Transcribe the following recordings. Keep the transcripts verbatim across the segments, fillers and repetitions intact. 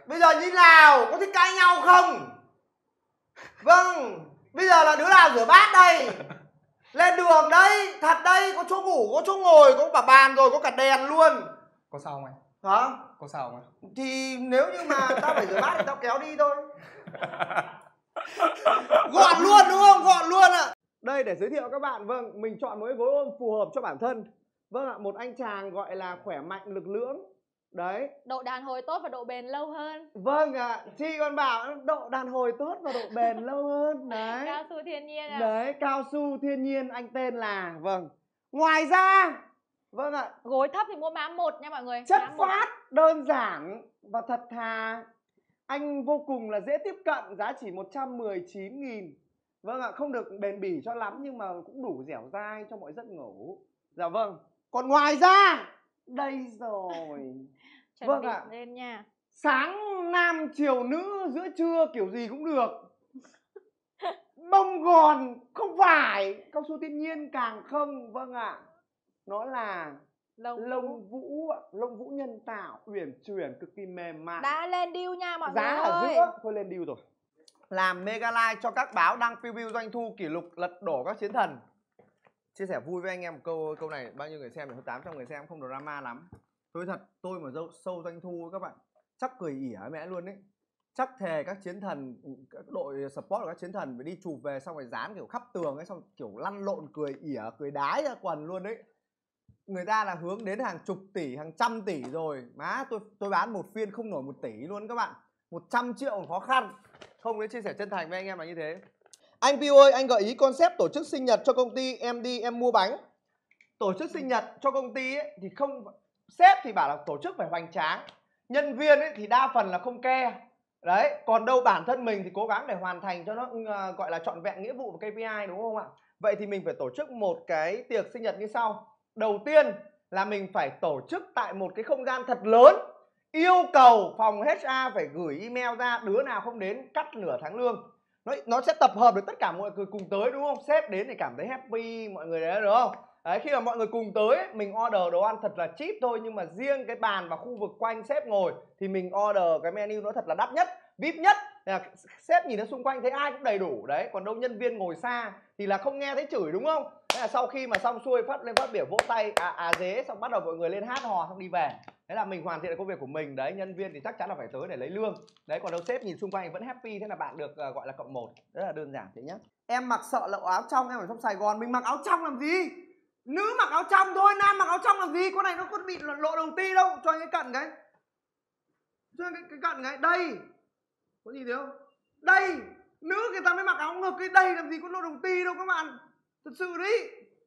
Bây giờ như nào? Có thích cãi nhau không? Vâng, bây giờ là đứa nào rửa bát đây? Lên đường đấy, thật đây, có chỗ ngủ, có chỗ ngồi, có cả bàn rồi, có cả đèn luôn. Có sao không anh? Hả? Có sao không anh? Thì nếu như mà tao phải rửa bát thì tao kéo đi thôi. Gọn luôn đúng không? Gọn luôn ạ. À. Đây để giới thiệu các bạn, vâng, mình chọn một cái gối ôm phù hợp cho bản thân. Vâng ạ, một anh chàng gọi là khỏe mạnh lực lưỡng. Đấy. Độ đàn hồi tốt và độ bền lâu hơn. Vâng ạ, à, chị còn bảo độ đàn hồi tốt và độ bền lâu hơn. Đấy. Cao su thiên nhiên à. Đấy, cao su thiên nhiên, anh tên là. Vâng. Ngoài ra, vâng ạ, gối thấp thì mua mã một nha mọi người. Chất phát, đơn giản và thật thà. Anh vô cùng là dễ tiếp cận, giá chỉ một trăm mười chín nghìn. Vâng ạ, không được bền bỉ cho lắm nhưng mà cũng đủ dẻo dai cho mọi giấc ngủ. Dạ vâng. Còn ngoài ra, đây rồi. Chuẩn vâng bị ạ. lên nha. Sáng nam chiều nữ, giữa trưa kiểu gì cũng được. Bông gòn không phải, cao su thiên nhiên càng không. Vâng ạ. Nó là lông, lông vũ, lông vũ nhân tạo, uyển chuyển, cực kỳ mềm mại. Đã lên deal nha mọi giá người. Giá ở giữa, thôi lên deal rồi. Làm mega like cho các báo đăng preview doanh thu kỷ lục lật đổ các chiến thần. Chia sẻ vui với anh em một câu câu này, bao nhiêu người xem, hơn tám trăm người xem, không drama lắm. Tôi thật, tôi mà dâu sâu doanh thu các bạn, chắc cười ỉa mẹ luôn đấy. Chắc thề các chiến thần, các đội support của các chiến thần phải đi chụp về xong rồi dán kiểu khắp tường ấy, xong kiểu lăn lộn cười ỉa, cười đái ra quần luôn đấy. Người ta là hướng đến hàng chục tỷ, hàng trăm tỷ rồi. Má, tôi tôi bán một phiên không nổi một tỷ luôn các bạn. một trăm triệu còn khó khăn. Không đến chia sẻ chân thành với anh em là như thế. Anh Piu ơi, anh gợi ý concept tổ chức sinh nhật cho công ty, em đi em mua bánh. Tổ chức sinh nhật cho công ty ấy, thì không, sếp thì bảo là tổ chức phải hoành tráng. Nhân viên ấy, thì đa phần là không ke. Đấy, còn đâu bản thân mình thì cố gắng để hoàn thành cho nó uh, gọi là trọn vẹn nghĩa vụ và ca pê i đúng không ạ? Vậy thì mình phải tổ chức một cái tiệc sinh nhật như sau. Đầu tiên là mình phải tổ chức tại một cái không gian thật lớn. Yêu cầu phòng hát rờ phải gửi email ra, đứa nào không đến cắt nửa tháng lương. Nó, nó sẽ tập hợp được tất cả mọi người cùng tới đúng không? Sếp đến thì cảm thấy happy mọi người đấy đúng không? Đấy, khi mà mọi người cùng tới mình order đồ ăn thật là cheap thôi, nhưng mà riêng cái bàn và khu vực quanh sếp ngồi thì mình order cái menu nó thật là đắt nhất, vi ai pi nhất. Là sếp nhìn nó xung quanh thấy ai cũng đầy đủ đấy, còn đâu nhân viên ngồi xa thì là không nghe thấy chửi đúng không? Thế là sau khi mà xong xuôi phát lên phát biểu vỗ tay à à dế, xong bắt đầu mọi người lên hát hò xong đi về. Thế là mình hoàn thiện được công việc của mình đấy. Nhân viên thì chắc chắn là phải tới để lấy lương đấy, còn đâu sếp nhìn xung quanh vẫn happy, thế là bạn được uh, gọi là cộng một. Rất là đơn giản thế nhá. Em mặc sợ lộ áo trong, em ở trong Sài Gòn mình mặc áo trong làm gì? Nữ mặc áo trong thôi, nam mặc áo trong làm gì? Con này nó có bị lộ đầu ti đâu. Cho anh cái cận cái, cho anh cái, cái cận cái đây, có gì thế không? Đây, nữ người ta mới mặc áo ngực, cái đây làm gì có lộ đầu ti đâu các bạn. Thật sự đấy.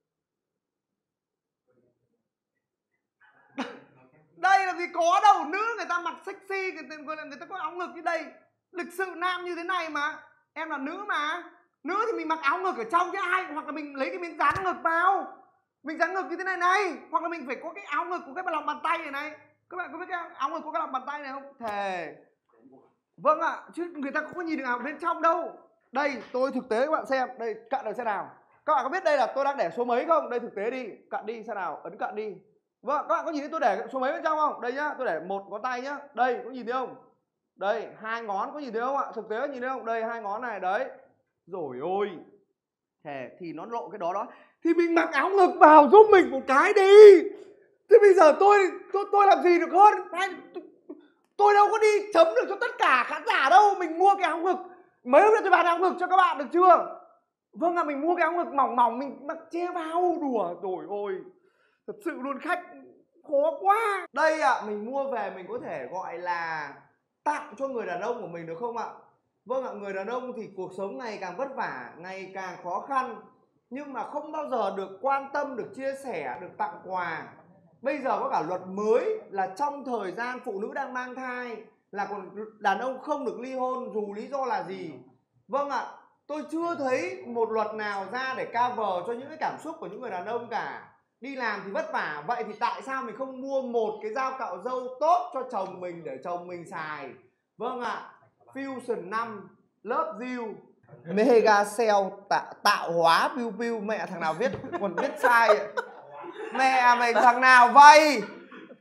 Đây làm gì có đâu, nữ người ta mặc sexy, người ta, người ta có áo ngực như đây. Lịch sự nam như thế này mà. Em là nữ mà. Nữ thì mình mặc áo ngực ở trong chứ ai, hoặc là mình lấy cái miếng dán ngực vào. Mình dán ngực như thế này này, hoặc là mình phải có cái áo ngực của cái lòng bàn tay này này. Các bạn có biết cái áo ngực có cái lòng bàn tay này không? Thề. Vâng ạ, à, chứ người ta không có nhìn được áo bên trong đâu. Đây, tôi thực tế các bạn xem, đây cạn được xem nào. Các bạn có biết đây là tôi đang để số mấy không? Đây thực tế đi, cạn đi xem nào, ấn cạn đi. Vâng, các bạn có nhìn thấy tôi để số mấy bên trong không? Đây nhá, tôi để một ngón tay nhá. Đây, có nhìn thấy không? Đây, hai ngón có nhìn thấy không ạ? Thực tế có nhìn thấy không? Đây, hai ngón này, đấy. Rồi ôi. Thề, thì nó lộ cái đó đó. Thì mình mặc áo ngực vào giúp mình một cái đi. Thế bây giờ tôi tôi tôi làm gì được hơn? Hay, tôi, tôi đâu có đi chấm được cho tất cả khán giả đâu. Mình mua cái áo ngực. Mấy hôm nay tôi bán áo ngực cho các bạn được chưa? Vâng ạ, à, mình mua cái áo ngực mỏng mỏng mình mặc che vào. Đùa rồi ôi. Thật sự luôn, khách khó quá. Đây ạ, à, mình mua về mình có thể gọi là tặng cho người đàn ông của mình được không ạ? Vâng ạ, à, người đàn ông thì cuộc sống ngày càng vất vả, ngày càng khó khăn, nhưng mà không bao giờ được quan tâm, được chia sẻ, được tặng quà. Bây giờ có cả luật mới là trong thời gian phụ nữ đang mang thai là còn đàn ông không được ly hôn dù lý do là gì. Vâng ạ, à, tôi chưa thấy một luật nào ra để cover cho những cái cảm xúc của những người đàn ông cả. Đi làm thì vất vả, vậy thì tại sao mình không mua một cái dao cạo râu tốt cho chồng mình để chồng mình xài? Vâng ạ, à, Fusion năm Love You Mega Cell tạ, tạo hóa piu piu. Mẹ thằng nào viết còn viết sai. Mẹ mày thằng nào vậy?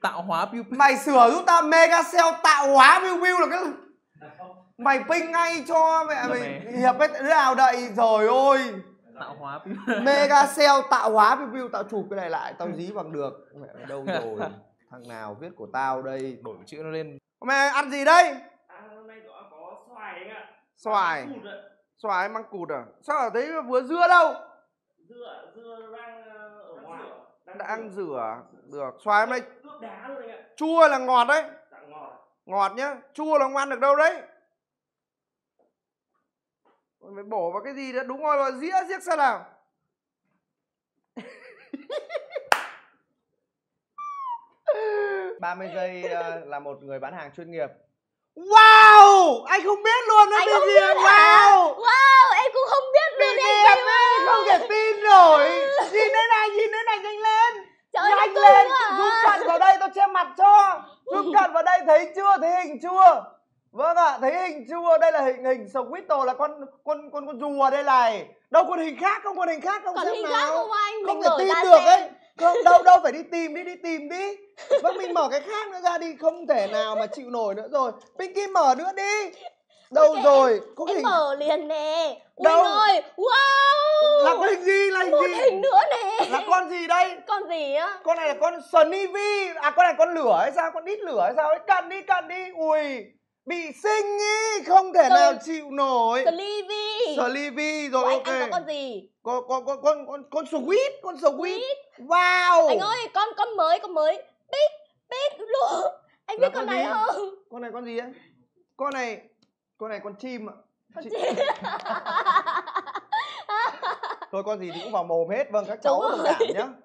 Tạo hóa piu piu. Mày sửa giúp tao mega cell tạo hóa view view là cái mày ping ngay cho mẹ mày mày. hiệp ấy đứa nào đậy rồi ôi. Tạo hóa piu. Mega cell tạo hóa view view, tao chụp cái này lại tao dí bằng được. Mẹ mày đâu rồi? Thằng nào viết của tao đây? Đổi chữ nó lên. Mày ăn gì đây? À, hôm nay có, có xoài anh ạ. Xoài. Cụt ạ. Xoài măng cụt à? Sao ở thấy vừa dưa đâu? Dưa, dưa đang ờ, ở ngoài. Đang rửa được. Xoài mày Ướp đá luôn anh ạ. chua là ngọt đấy. Dạ ngọt. Ngọt nhá, chua là không ăn được đâu đấy. Mày bổ vào cái gì đó, đúng rồi, vào dĩa giết sao nào. ba mươi giây uh, là một người bán hàng chuyên nghiệp. Wow, anh không biết luôn đó. Anh cái không gì biết là hả? wow. Wow, em cũng không biết Bị luôn đẹp anh Kim ấy, ơi. không thể tin nổi. Nhìn đây này, nhìn đây này, nhanh lên. Trời ơi, Nhanh nó lên, cưng quá à. zoom cận vào đây, tôi che mặt cho. Zoom cận vào đây, thấy chưa, thấy hình chưa? Vâng ạ, thấy hình chưa? Đây là hình hình Squirtle, là con con con con rùa đây này. Đâu con hình khác không? Con hình khác không? Còn Xem hình nào. khác không anh? Không Mình thể mở tin ra được xem. ấy. Không, đâu đâu phải đi tìm đi, đi tìm đi. Vâng, mình mở cái khác nữa ra đi, không thể nào mà chịu nổi nữa rồi. Pinky mở nữa đi. Đâu Ok, rồi? Có Em hình mở liền nè. Ui Đâu? ơi, wow. là có hình gì? Là hình Một gì? hình nữa nè. Là con gì đây? Con gì á? Con này là con Snivy. À con này con lửa hay sao? Con đít lửa hay sao ấy? Cận đi, cận đi. Ui, bị sinh ý, không thể Rồi. nào chịu nổi. Sleevy. Slivy Của rồi, anh ok. ăn có con gì? Con con con con con con squid, con squid. Wow. Anh ơi, con con mới, con mới. Big, big luôn. Anh Là biết con con này gì? không? Con này con gì á? Con này con này con chim ạ. Con Chị- gì? Thôi con gì thì cũng vào mồm hết. Vâng, các Đúng cháu thông rồi. cảm nhá.